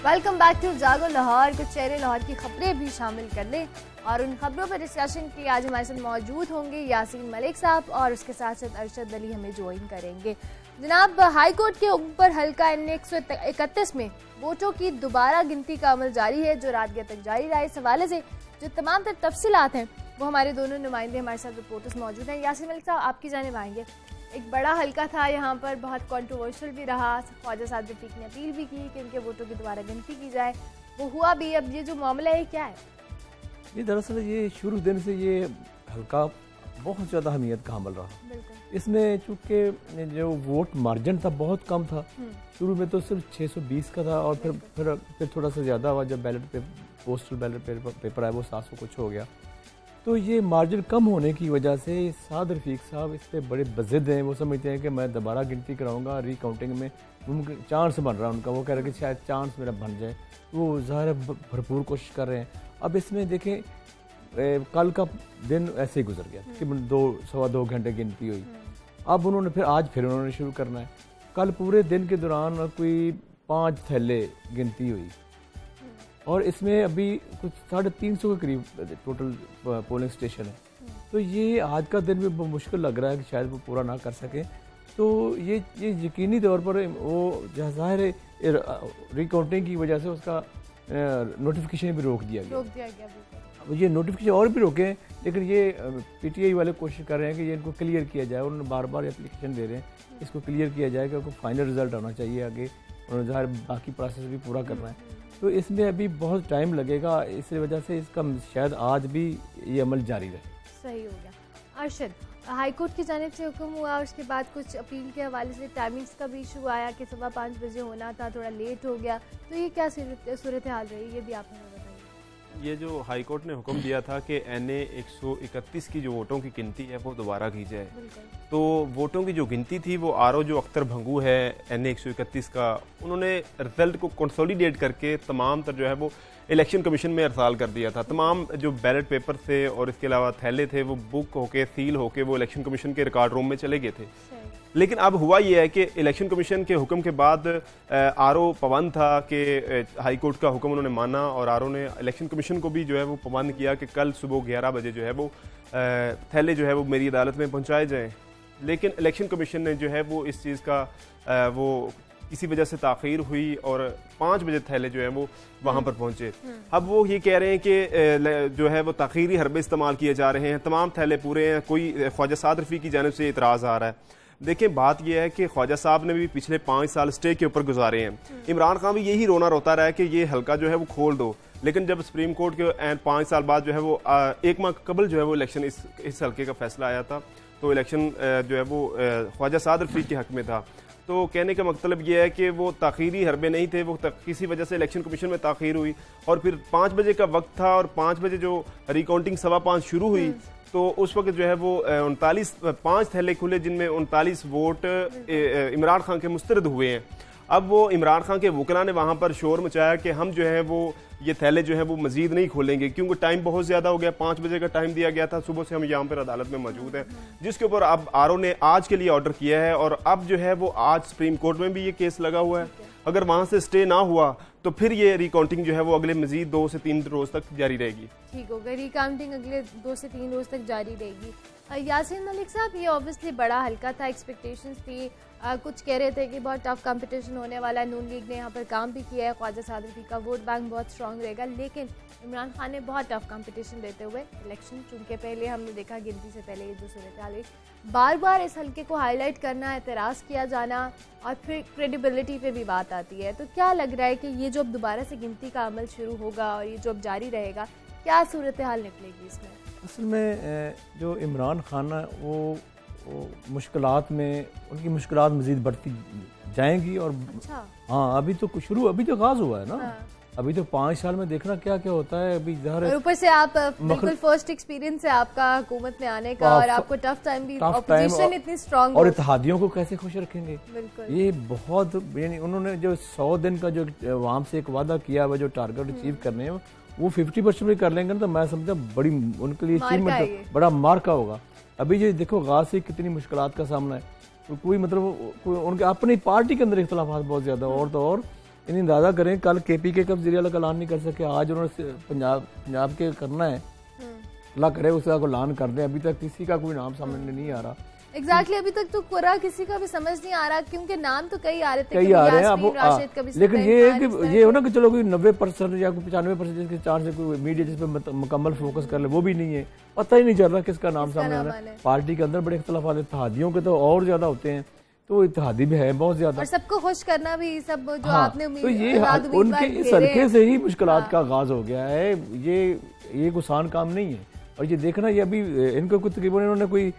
Welcome back to Jago Lahore. کچھ چہرے لاہور کی خبریں بھی شامل کر لیں اور ان خبروں پر ڈسکشن کے لیے آج ہمارے ساتھ موجود ہوں گے یاسین ملک صاحب اور اس کے ساتھ ساتھ ارشد علی ہمیں جوائن کریں گے. جناب, ہائی کورٹ کے اوپر حلقہ این 131 میں ووٹوں کی دوبارہ گنتی کا عمل جاری ہے جو رات گئے تک جاری رہا. اس حوالے سے جو تمام تر تفصیلات ہیں وہ ہمارے دونوں نمائندے ہمارے ساتھ رپورٹرز موجود ہیں. یاسین ملک صاحب, آپ کی جانب آئیں گے. ایک بڑا حلقہ تھا یہاں پر, بہت کنٹروورشل بھی رہا. خواجہ صاحب رفیق نے اپیل بھی کی کہ ان کے ووٹوں کی دوبارہ گنتی کی جائے, وہ ہوا بھی. اب یہ جو معاملہ ہے کیا ہے؟ یہ دراصل یہ شروع دن سے یہ حلقہ بہت زیادہ اہمیت کا حامل رہا. اس میں چونکہ جو ووٹ مارجن تھا بہت کم تھا, شروع میں تو صرف 620 کا تھا اور پھر تھوڑا سا زیادہ ہوا جب پوسٹل بیلٹ پیپر آیا وہ 700 کچھ ہو گیا. تو یہ مارجن کم ہونے کی وجہ سے سعد رفیق صاحب اس پہ بڑے بضد ہیں. وہ سمجھتے ہیں کہ میں دوبارہ گنتی کراؤں گا, ری کاؤنٹنگ میں چانس بن رہا ہے ان کا. وہ کہہ رہے ہیں کہ شاید چانس میرا بن جائے. وہ ظاہر بھرپور کوشش کر رہے ہیں. اب اس میں دیکھیں کل کا دن ایسے ہی گزر گیا کہ 2.25 گھنٹے گنتی ہوئی. اب انہوں نے آج انہوں نے شروع کرنا ہے. کل پورے دن کے دوران کوئی 5 تھیلے گنتی ہوئی اور اس میں ابھی کچھ 350 کے قریب ٹوٹل پولنگ اسٹیشن ہے. تو یہ آج کا دن بھی مشکل لگ رہا ہے کہ شاید وہ پورا نہ کر سکیں. تو یہ یقینی طور پر وہ ظاہر ہے ری کاؤنٹنگ کی وجہ سے اس کا نوٹیفیکیشن بھی روک دیا گیا. یہ نوٹیفیکیشن اور بھی روکے ہیں لیکن یہ پی ٹی آئی والے کوشش کر رہے ہیں کہ یہ ان کو کلیئر کیا جائے. انہوں نے بار بار اپلیکیشن دے رہے ہیں اس کو کلیئر کیا جائے کہ ان کو فائنل رزلٹ آنا چاہیے. آگے انہوں نے ظاہر باقی پروسیس بھی پورا کرنا ہے. تو اس میں ابھی بہت ٹائم لگے گا. اس وجہ سے اس کا شاید آج بھی یہ عمل جاری رہے. صحیح ہو گیا. ارشد, ہائی کورٹ کی جانب سے حکم ہوا اور اس کے بعد کچھ اپیل کے حوالے سے ٹائمنگز کا بھی ایشو آیا کہ 5:15 بجے ہونا تھا, تھوڑا لیٹ ہو گیا. تو یہ کیا صورتحال رہی, یہ بھی آپ ہمیں بتائیے. یہ جو ہائی کورٹ نے حکم دیا تھا کہ این اے 131 کی جو ووٹوں کی گنتی ہے وہ دوبارہ کی جائے, تو ووٹوں کی جو گنتی تھی وہ آر او جو اختر بھنگو ہے این اے 131 کا, انہوں نے رزلٹ کو کنسولیڈیٹ کر کے تمام تر جو ہے وہ الیکشن کمیشن میں ارسال کر دیا تھا. تمام جو بیلٹ پیپر تھے اور اس کے علاوہ تھیلے تھے وہ بک ہو کے سیل ہو کے وہ الیکشن کمیشن کے ریکارڈ روم میں چلے گئے تھے. لیکن اب ہوا یہ ہے کہ الیکشن کمیشن کے حکم کے بعد آر او پابند تھا کہ ہائی کورٹ کا حکم انہوں نے مانا اور آر او نے الیکشن کمیشن کو بھی جو ہے وہ پابند کیا کہ کل صبح 11 بجے جو ہے وہ تھیلے جو ہے وہ میری عدالت میں پہنچائے جائیں. لیکن الیکشن کمیشن نے جو ہے وہ اس چیز کا وہ کسی وجہ سے تاخیر ہوئی اور 5 بجے تھیلے جو ہیں وہ وہاں پر پہنچے. اب وہ یہ کہہ رہے ہیں کہ جو ہے وہ تاخیری حربے استعمال کیے جا رہے ہیں, تمام تھیلے پورے ہیں. کوئی خواجہ سعد رفیق کی جانب سے اعتراض آ رہا ہے. دیکھیں بات یہ ہے کہ خواجہ صاحب نے بھی پچھلے 5 سال اسٹے کے اوپر گزارے ہیں. عمران خان بھی یہی رونا روتا رہا ہے کہ یہ حلقہ جو ہے وہ کھول دو, لیکن جب سپریم کورٹ کے 5 سال بعد جو ہے وہ 1 ماہ قبل جو ہے وہ الیکشن اس حلقے کا فیصلہ آیا تھا, تو الیکشن جو ہے وہ خواجہ سعد رفیق کے حق میں تھا. تو کہنے کا مطلب یہ ہے کہ وہ تاخیری حربے نہیں تھے, وہ کسی وجہ سے الیکشن کمیشن میں تاخیر ہوئی اور پھر 5 بجے کا وقت تھا اور 5 بجے جو ری کاؤنٹنگ 5:15 شروع ہوئی تو اس وقت جو ہے وہ 5 تھیلے کھلے جن میں 39 ووٹ عمران خان کے مسترد ہوئے ہیں. اب وہ عمران خان کے وکلاء نے وہاں پر شور مچایا کہ ہم جو ہے وہ یہ تھیلے جو ہے وہ مزید نہیں کھولیں گے کیونکہ ٹائم بہت زیادہ ہو گیا. 5 بجے کا ٹائم دیا گیا تھا, صبح سے ہم یہاں پر عدالت میں موجود ہیں, جس کے اوپر اب آر او نے آج کے لیے آرڈر کیا ہے اور اب جو ہے وہ آج سپریم کورٹ میں بھی یہ کیس لگا ہوا ہے. اگر وہاں سے اسٹے نہ ہوا تو پھر یہ ری کاؤنٹنگ جو ہے وہ اگلے مزید 2 سے 3 روز تک جاری رہے گی. ٹھیک ہوگا, ری کاؤنٹنگ اگلے 2 سے 3 روز تک جاری رہے گی. یاسین ملک صاحب, یہ اوبیسلی بڑا حلقہ تھا, ایکسپیکٹیشنز تھی, کچھ کہہ رہے تھے کہ بہت ٹف کمپٹیشن ہونے والا ہے. نون لیگ نے یہاں پر کام بھی کیا ہے, خواجہ سعد رفیق کا ووٹ بینک بہت اسٹرانگ رہے گا, لیکن عمران خان نے بہت ٹف کمپٹیشن دیتے ہوئے الیکشن, چونکہ پہلے ہم نے دیکھا گنتی سے پہلے یہ جو صورتحال ہے, بار بار اس حلقے کو ہائی لائٹ کرنا, اعتراض کیا جانا اور پھر کریڈیبلٹی پہ بھی بات آتی ہے. تو کیا لگ رہا ہے کہ یہ جو اب دوبارہ سے گنتی کا عمل شروع ہوگا اور یہ جو اب جاری رہے گا, کیا صورتحال نکلے گی اس میں؟ اصل میں جو عمران خان ہے وہ مشکلات میں ان کی مشکلات مزید بڑھتی جائیں گی. اور ہاں ابھی تو آغاز ہوا ہے نا, ابھی تو 5 سال میں دیکھنا کیا کیا ہوتا ہے. ابھی ظاہر ہے اوپر سے آپ بالکل فرسٹ ایکسپیرینس ہے آپ کا حکومت میں آنے کا اور آپ کو ٹف ٹائم بھی, اپوزیشن اتنی اسٹرانگ, اور اتحادیوں کو کیسے خوش رکھیں گے. یہ بہت, یعنی انہوں نے جو 100 دن کا جو وہاں سے ایک وعدہ کیا ہوا جو ٹارگٹ اچیو کرنے ہیں وہ 50% بھی کر لیں گے تو میں سمجھتا ہوں بڑی ان کے لیے اچیومنٹ بڑا مارکا ہوگا. ابھی یہ دیکھو غاز سے کتنی مشکلات کا سامنا ہے, کوئی مطلب ان کے اپنی پارٹی کے اندر اختلافات بہت زیادہ, اور تو اور یعنی اندازہ کریں کل KP کے کب وزیر اعلیٰ کا اعلان نہیں کر سکے, آج انہوں نے پنجاب کے کرنا ہے, اللہ کرے اس کا اعلان کر دیں. ابھی تک کسی کا کوئی نام سامنے نہیں آ رہا. ایگزیکٹلی ابھی تک تو پورا کسی کا بھی سمجھ نہیں آ رہا, کیونکہ نام تو کئی آ رہے تھے, کئی آ رہے ہیں. لیکن یہ ہے کہ یہ ہو نا کہ چلو کوئی 90% یا 95% جس کے چانس سے کوئی میڈیا جس پہ مکمل فوکس کر لے, وہ بھی نہیں ہے. پتہ ہی نہیں چل رہا کس کا نام سامنے آ رہا ہے. پارٹی کے اندر بڑے اختلافات ہیں, اتحادیوں کے تو اور زیادہ ہوتے ہیں, تو اتحادی بھی ہے بہت زیادہ, اور سب کو خوش کرنا بھی, سب جو آپ نے تو یہ ان کے اس حلقے سے ہی مشکلات کا آغاز ہو گیا ہے. یہ کوئی آسان کام نہیں ہے. اور یہ دیکھنا, یہ ابھی ان کو تقریباً انہوں نے کوئی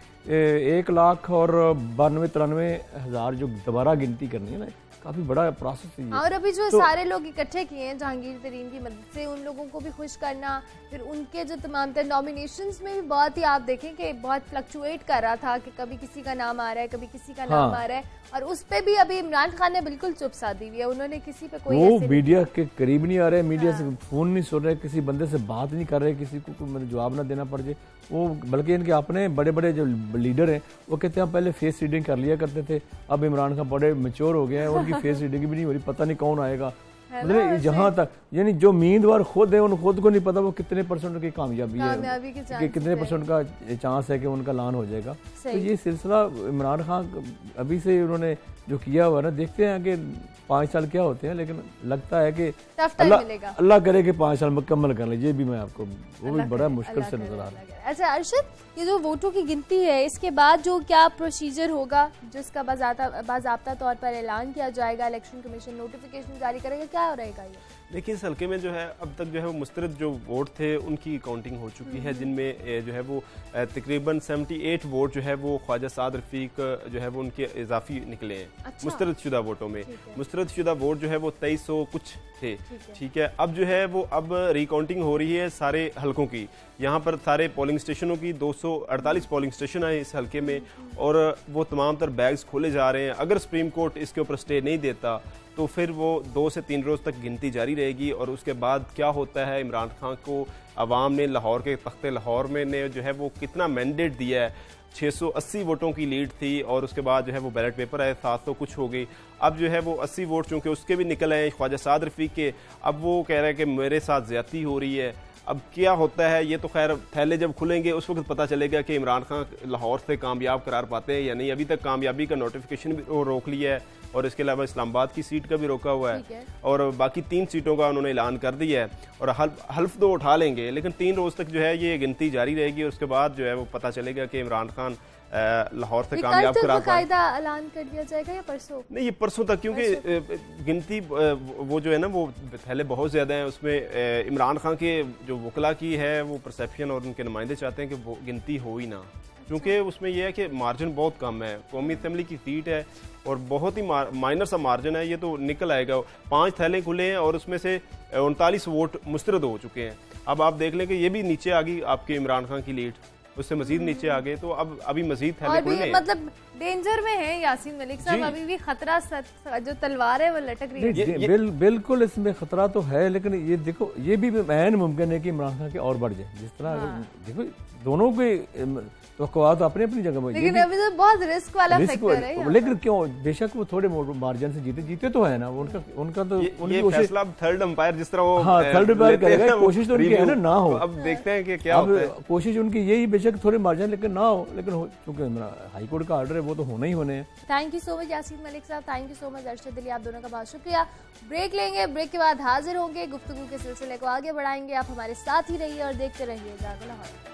1,92,93,000 جو دوبارہ گنتی کرنی ہے نا, کافی بڑا پروسیس ہے. اور ابھی جو سارے لوگ اکٹھے کیے ہیں جہانگیر ترین کی مدد سے, ان لوگوں کو بھی خوش کرنا, پھر ان کے جو تمام تر نامینیشنز میں بھی بہت ہی آپ دیکھیں کہ بہت فلکچویٹ کر رہا تھا کہ کبھی کسی کا نام آ رہا ہے, کبھی کسی کا نام آ رہا ہے, اور اس پہ بھی ابھی عمران خان نے بالکل چپ سادھ دی ہوئی ہے. انہوں نے کسی پہ کوئی وہ میڈیا کے قریب نہیں آ رہے, میڈیا سے فون نہیں سن رہے, کسی بندے سے بات نہیں کر رہے, کسی کو جواب نہ دینا پڑ جائے. وہ بلکہ ان کے اپنے بڑے بڑے جو لیڈر ہیں وہ کہتے ہیں پہلے فیس ریڈنگ کر لیا کرتے تھے, اب عمران خان بڑے میچور ہو گئے ہیں, ان کی فیس ریڈنگ بھی نہیں ہو رہی, پتہ نہیں کون آئے گا. مطلب جہاں تک یعنی جو امیدوار خود ہیں ان خود کو نہیں پتا وہ کتنے % کی کامیابی ہے, کہ کتنے % کا چانس ہے کہ ان کا اعلان ہو جائے گا. تو یہ سلسلہ عمران خان ابھی سے انہوں نے جو کیا ہوا نا, دیکھتے ہیں کہ 5 سال کیا ہوتے ہیں, لیکن لگتا ہے کہ اللہ کرے کہ 5 سال مکمل کر لیں. یہ بھی میں آپ کو وہ بھی بڑا مشکل سے نظر آ رہا ہے. اچھا ارشد, یہ جو ووٹوں کی گنتی ہے اس کے بعد جو کیا پروسیجر ہوگا جس کا باضابطہ طور پر اعلان کیا جائے گا, الیکشن کمیشن نوٹیفیکیشن جاری کرے گا, کیا رہے گا یہ؟ دیکھیے اس حلقے میں جو ہے اب تک جو ہے وہ مسترد جو ووٹ تھے ان کی کاؤنٹنگ ہو چکی ہے, جن میں جو ہے وہ تقریباً 78 ووٹ جو ہے وہ خواجہ سعد رفیق جو ہے وہ ان کے اضافی نکلے ہیں مسترد شدہ ووٹوں میں. مسترد شدہ ووٹ جو ہے وہ 2300 کچھ تھے. ٹھیک ہے, اب جو ہے وہ اب ریکاؤنٹنگ ہو رہی ہے سارے حلقوں کی. یہاں پر سارے پولنگ اسٹیشنوں کی 248 پولنگ اسٹیشن آئے اس حلقے میں, اور وہ تمام تر بیگز کھولے جا رہے ہیں. اگر سپریم کورٹ اس کے اوپر اسٹے نہیں دیتا تو پھر وہ 2 سے 3 روز تک گنتی جاری رہے گی. اور اس کے بعد کیا ہوتا ہے, عمران خان کو عوام نے لاہور کے تخت لاہور میں نے جو ہے وہ کتنا مینڈیٹ دیا ہے, 680 ووٹوں کی لیڈ تھی, اور اس کے بعد جو ہے وہ بیلٹ پیپر آئے 700 کچھ ہو گئی. اب جو ہے وہ 80 ووٹ چونکہ اس کے بھی نکل آئے خواجہ سعد رفیق کے, اب وہ کہہ رہے ہیں کہ میرے ساتھ زیادتی ہو رہی ہے. اب کیا ہوتا ہے یہ تو خیر تھیلے جب کھلیں گے اس وقت پتہ چلے گا کہ عمران خان لاہور سے کامیاب قرار پاتے ہیں یا نہیں. ابھی تک کامیابی کا نوٹیفیکیشن بھی روک لیا ہے, اور اس کے علاوہ اسلام آباد کی سیٹ کا بھی روکا ہوا ہے, اور باقی 3 سیٹوں کا انہوں نے اعلان کر دیا ہے. اور حلف تو اٹھا لیں گے, لیکن 3 روز تک جو ہے یہ گنتی جاری رہے گی. اور اس کے بعد جو ہے وہ پتہ چلے گا کہ عمران خان لاہور سے کامیاب قرار پائے. باقاعدہ اعلان کر دیا جائے گا یا پرسوں؟ نہیں, یہ پرسوں تک, کیونکہ گنتی وہ جو ہے نا وہ تھیلے بہت زیادہ ہیں. اس میں عمران خان کے جو وکلا کی ہے وہ پرسیپشن, اور ان کے نمائندے چاہتے ہیں کہ وہ گنتی ہو ہی نہ, کیونکہ اس میں یہ ہے کہ مارجن بہت کم ہے. قومی اسمبلی کی سیٹ ہے اور بہت ہی مائنر سا مارجن ہے, یہ تو نکل آئے گا. 5 تھیلے کھلے ہیں اور اس میں سے 39 ووٹ مسترد ہو چکے ہیں. اب آپ دیکھ لیں کہ یہ بھی نیچے آ گئی آپ کے عمران خان کی لیڈ, اس سے مزید نیچے آ گئے. تو اب ابھی مزید تھیلے کھلنے ہیں, مطلب ڈینجر میں ہے یاسین ملک صاحب, ابھی بھی خطرہ جو تلوار ہے وہ لٹک رہی ہے. بالکل اس میں خطرہ تو ہے, لیکن یہ دیکھو یہ بھی عین ممکن ہے کہ عمران خان کے اور بڑھ جائے. جس طرح دیکھو دونوں کے توقعات اپنی اپنی جگہ میں, لیکن ابھی تو بہت رسک والا فیکٹر ہے. لیکن کیوں, بے شک وہ تھوڑے مارجن سے جیتے تو ہے نا, ان کا تو یہ فیصلہ تھرڈ امپائر جس طرح وہ تھرڈ امپائر کرے گا. کوشش تو ان کی ہے نا نہ ہو, اب دیکھتے ہیں کہ کیا ہوتا ہے. کوشش ان کی یہی بے شک تھوڑے مارجن لیکن نہ ہو, لیکن چونکہ ہائی کورٹ کا آرڈر ہے وہ تو ہونا ہی ہونے ہیں. Thank you so much Yaseen Malik صاحب, thank you so much Arshad Ali, آپ دونوں کا بہت شکریہ. بریک لیں گے, بریک کے بعد حاضر ہوں گے, گفتگو کے سلسلے کو آگے بڑھائیں گے. آپ ہمارے ساتھ ہی رہیے اور دیکھتے رہیے جاگو لاہور.